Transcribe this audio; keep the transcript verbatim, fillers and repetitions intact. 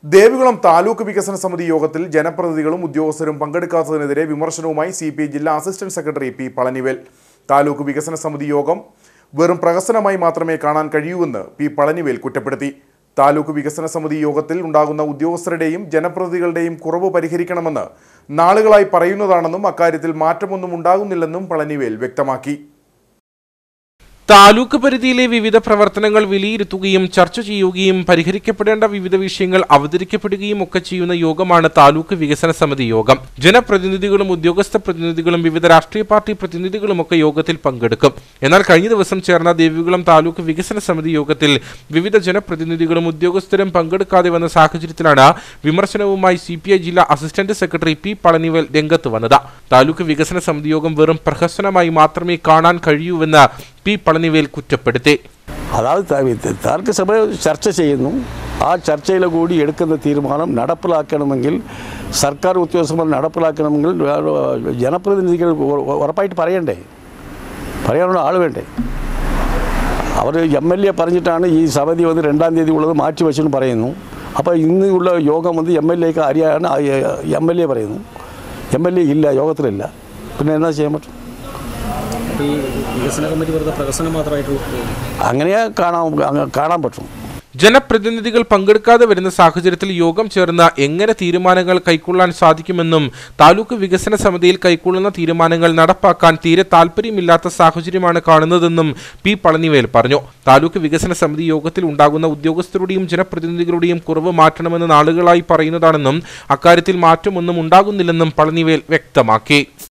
ദേവികുളം താലൂക്ക് വികസന സമിതി യോഗത്തിൽ ജനപ്രതിനിധികളും ഉദ്യോഗസ്ഥരും പങ്കെടുക്കാത്തതിനെതിരെ വിമർശനവുമായി സി പി ഐ ജില്ലാ assistant secretary P Palanivel. Taluk വികസന സമിതി യോഗം വെറും പ്രഹസനമായി മാത്രമേ കാണാൻ കഴിയൂവെന്ന് പി പളനിവേൽ കുറ്റപ്പെടുത്തി. താലൂക്ക് വികസന സമിതി യോഗത്തിൽ ഉണ്ടാകുന്ന ഉദ്യോഗസ്ഥരുടെയും ജനപ്രതിനിധികളുടെയും കുറവ് പരിഹരിക്കണമെന്ന് നാളുകളായി പറയുന്നതാണെന്നും അക്കാര്യത്തിൽ മാറ്റമൊന്നും ഉണ്ടാകുന്നില്ലെന്നും പളനിവേൽ വ്യക്തമാക്കി. താലൂക്ക് പരിധിയിലെ വിവിധ പ്രവർത്തനങ്ങൾ വിലയിരുത്തുകയും ചർച്ച ചെയ്യുകയും പരിഹരിക്കപ്പെടേണ്ട വിവിധ വിഷയങ്ങൾ അവതരിക്കപ്പെടുകയും ഒക്കെ ചെയ്യുന്ന യോഗമാണ് താലൂക്ക് വികസന സമിതി യോഗം. ജനപ്രതിനിധികളും ഉദ്യോഗസ്ഥ പ്രതിനിധികളും വിവിധ രാഷ്ട്രീയ പാർട്ടി പ്രതിനിധികളുമൊക്കെ യോഗത്തിൽ പങ്കെടുക്കും. എന്നാൽ കഴിഞ്ഞ ദിവസം ചേർന്ന ദേവികുളം താലൂക്ക് വികസന സമിതി യോഗത്തിൽ വിവിധ ജനപ്രതിനിധികളും ഉദ്യോഗസ്ഥരും പങ്കെടുക്കാതെ വന്ന സാഹചര്യത്തിലാണ് വിമർശനവുമായി സി പി ഐ ജില്ലാ അസിസ്റ്റന്റ് സെക്രട്ടറി പി പളനിവേൽ രംഗത്ത് വന്നത്. താലൂക്ക് വികസന സമിതി യോഗം വെറും പ്രഹസനമായി മാത്രമേ കാണാൻ കഴിയൂവെന്ന് പി പളനിവേൽ കുറ്റപ്പെടുത്തി. അതായത് താലൂക്ക് സഭ ചർച്ച ചെയ്യുന്നു. ആ ചർച്ചയിൽ കൂടി എടുക്കുന്ന തീരുമാനം നടപ്പിലാക്കണമെങ്കിൽ സർക്കാർ ഉദ്യോഗസ്ഥന്മാർ നടപ്പിലാക്കണമെങ്കിൽ ജനപ്രതിനിധികൾ ഉറപ്പായിട്ട് പറയണ്ടേ, പറയാനുള്ള ആൾ വേണ്ടേ. അവർ എം എൽ എ പറഞ്ഞിട്ടാണ് ഈ സമിതി വന്ന് രണ്ടാം തീയതി ഉള്ളത് മാറ്റി വെച്ചെന്ന് പറയുന്നു. അപ്പോൾ ഇന്നുള്ള യോഗം വന്ന് എം എൽ എക്ക് അറിയാൻ എം എൽ എ പറയുന്നു. എം എൽ എ ഇല്ല, യോഗത്തിലില്ല. പിന്നെ എന്നാ ചെയ്യാൻ പറ്റും? അങ്ങനെ കാണാൻ കാണാൻ പറ്റും. ജനപ്രതിനിധികൾ പങ്കെടുക്കാതെ വരുന്ന സാഹചര്യത്തിൽ യോഗം ചേർന്ന് എങ്ങനെ തീരുമാനങ്ങൾ കൈക്കൊള്ളാൻ സാധിക്കുമെന്നും താലൂക്ക് വികസന സമിതിയിൽ കൈക്കൊള്ളുന്ന തീരുമാനങ്ങൾ നടപ്പാക്കാൻ തീരെ താല്പര്യമില്ലാത്ത സാഹചര്യമാണ് കാണുന്നതെന്നും പി പളനിവേൽ പറഞ്ഞു. താലൂക്ക് വികസന സമിതി യോഗത്തിൽ ഉണ്ടാകുന്ന ഉദ്യോഗസ്ഥരുടെയും ജനപ്രതിനിധികളുടെയും കുറവ് മാറ്റണമെന്ന് നാളുകളായി പറയുന്നതാണെന്നും അക്കാര്യത്തിൽ മാറ്റമൊന്നും ഉണ്ടാകുന്നില്ലെന്നും പളനിവേൽ വ്യക്തമാക്കി.